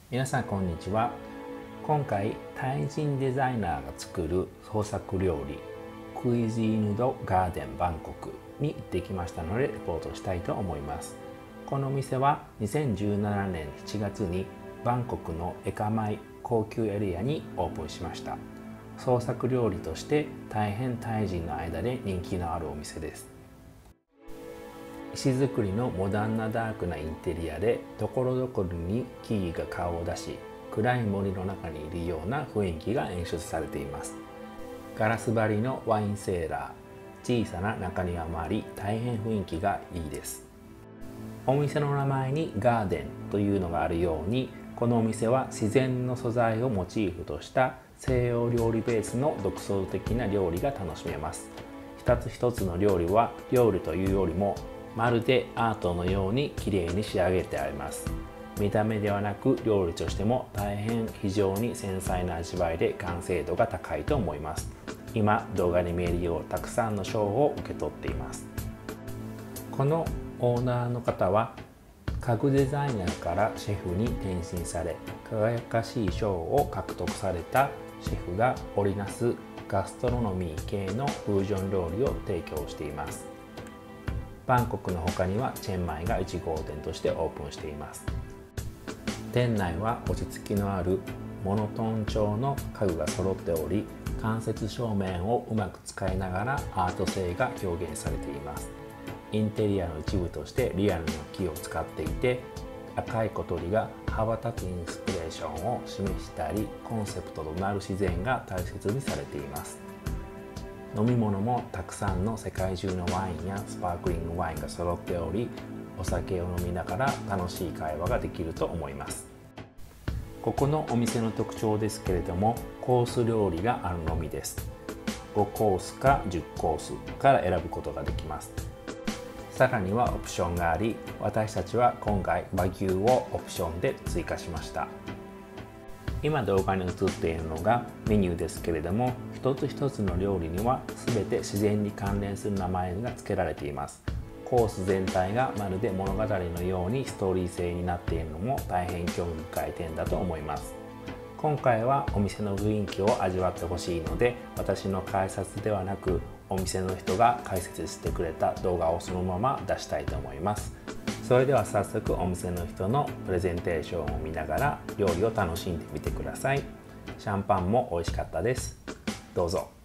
皆さんこんにちは。今回タイ人デザイナーが作る創作料理クイジーヌドガーデンバンコクに行ってきましたのでレポートしたいと思います。このお店は2017年7月にバンコクのエカマイ高級エリアにオープンしました。創作料理として大変タイ人の間で人気のあるお店です。石造りのモダンなダークなインテリアでところどころに木々が顔を出し、暗い森の中にいるような雰囲気が演出されています。ガラス張りのワインセーラー、小さな中庭もあり大変雰囲気がいいです。お店の名前にガーデンというのがあるように、このお店は自然の素材をモチーフとした西洋料理ベースの独創的な料理が楽しめます。一つ一つの料理は料理というよりもまるでアートのように綺麗に仕上げてあります。見た目ではなく料理としても大変非常に繊細な味わいで完成度が高いと思います。今動画に見えるようたくさんの賞を受け取っています。このオーナーの方は家具デザイナーからシェフに転身され、輝かしい賞を獲得されたシェフが織りなすガストロノミー系のフージョン料理を提供しています。バンコクの他にはチェンマイが1号店としてオープンしています。店内は落ち着きのあるモノトーン調の家具が揃っており、間接照明をうまく使いながらアート性が表現されています。インテリアの一部としてリアルな木を使っていて、赤い小鳥が羽ばたくインスピレーションを示したり、コンセプトとなる自然が大切にされています。飲み物もたくさんの世界中のワインやスパークリングワインが揃っており、お酒を飲みながら楽しい会話ができると思います。ここのお店の特徴ですけれども、コース料理があるのみです。5コースか10コースから選ぶことができます。さらにはオプションがあり、私たちは今回和牛をオプションで追加しました。今動画に映っているのがメニューですけれども、一つ一つの料理には全て自然に関連する名前が付けられています。コース全体がまるで物語のようにストーリー性になっているのも大変興味深い点だと思います。今回はお店の雰囲気を味わってほしいので、私の解説ではなくお店の人が解説してくれた動画をそのまま出したいと思います。それでは早速お店の人のプレゼンテーションを見ながら料理を楽しんでみてください。シャンパンも美味しかったです。どうぞ。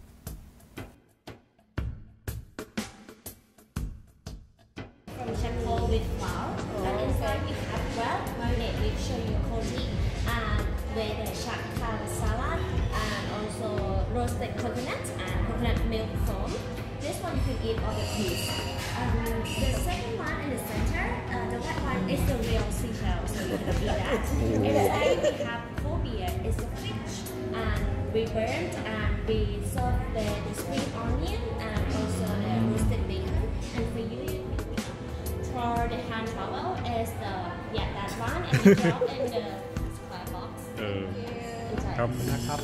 From charcoal with flour, and inside we have bread marinated with shoyu koji, and with the shaktan salad, and also roasted coconut and coconut milk foam. This one you can eat all the piece. The second one in the center, the white one is the real seashell, so you can eat that. Inside we have cobia, it's the fish, and we burnt and we serve the spring onion and also the roasted bacon. And for you, for the hand towel is that one, and we drop in the supply box. ครับนะครับ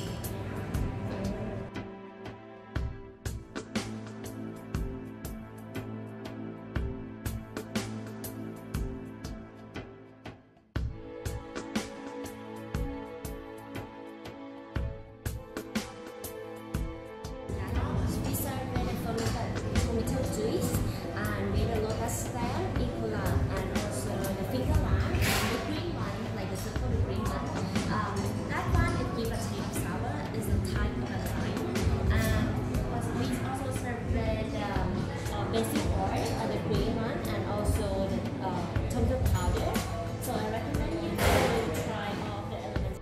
We serve with a tomato juice and with a lotus stem, ikura, and also the finger lime, and the green one, like the circle, the green one. That one it gives a taste of sour, is a type of a lime. And we also serve with basic oil, the green one, and also the tomato powder. So I recommend you to try all the elements.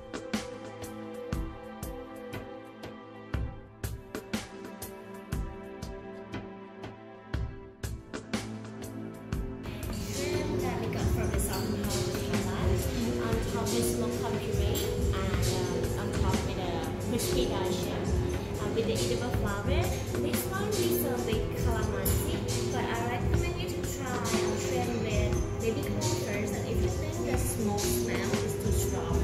That we got from the southern part of Thailand. On top is smoked corn puree, and on top with a crispy dashi, with the edible flour. This one we serve with calamansi, but I recommend you to try shred with baby corn first. And if you think the smoke smell is too strong,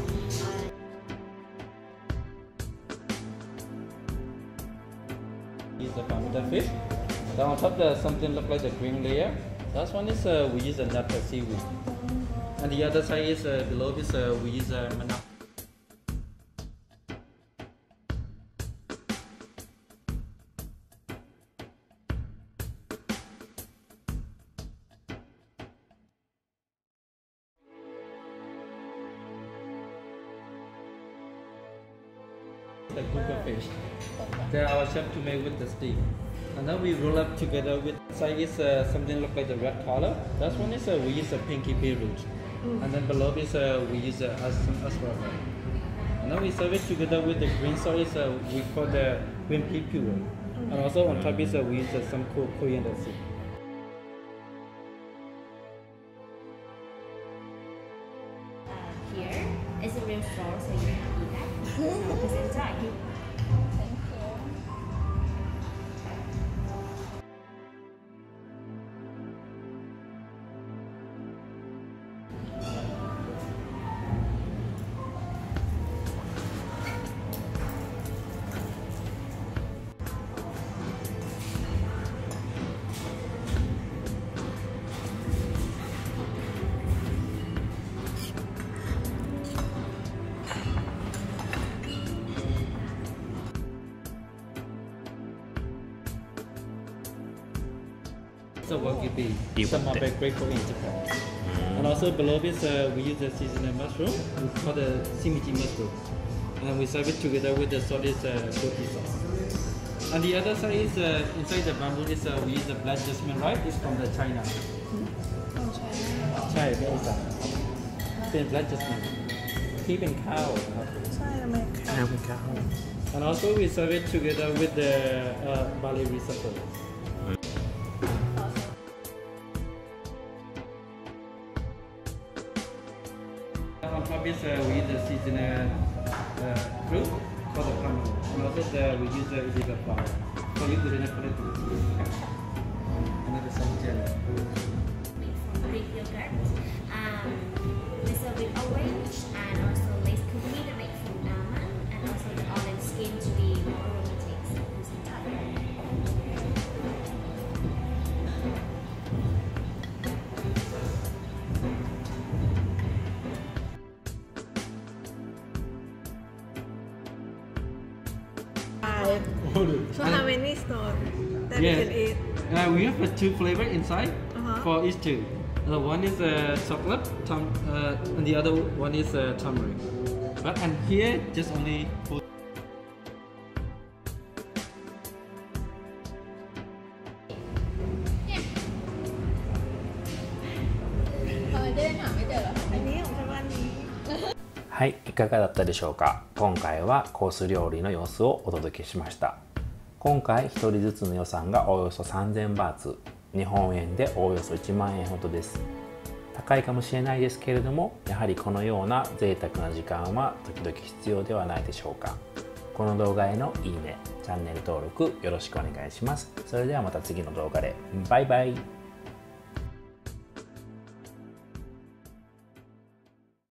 Use the palmita fish. Then on top there's something look like the green layer. Last one is we use the nut seaweed. And the other side is below this we use manap. The grouper fish. They're our chef to make with the steak. And then we roll up together with side is something look like the red color. That one is we use a pinky beetroot. And then below is we use some asparagus. And then we serve it together with the green sauce. We call the green pea puree. And also on top is we use some coriander seed. Here is a real flour, so you can eat that. So please enjoy. So wagyu beef, some of the great in Japan. And also below this we use the seasonal mushroom, we call the shimichi mushroom. And we serve it together with the solid goji sauce. And the other side is inside the bamboo is we use the black jasmine rice. It's from the China. From China. China, very sad. It's black jasmine. Keep in cow. ใช่อเมริกา And also we serve it together with the barley risotto. On top is we use the seasonal fruit for the pomelo. And also we use the illegal flour. So you put in a plate. Another some jelly. Made from Greek yogurt. We serve with orange and also lace cookie to make from almond and also the orange skin to be more aromatic. So please enjoy. So how many stores that we can eat? We have two flavors inside for each two. The one is chocolate, and the other one is turmeric. But and here just only for อันนี้ของชาวบ้านนี้はい、いかがだったでしょうか。今回はコース料理の様子をお届けしました。今回1人ずつの予算がおよそ3000バーツ、日本円でおよそ1万円ほどです。高いかもしれないですけれども、やはりこのような贅沢な時間は時々必要ではないでしょうか。この動画へのいいね、チャンネル登録よろしくお願いします。それではまた次の動画で。バイバイ。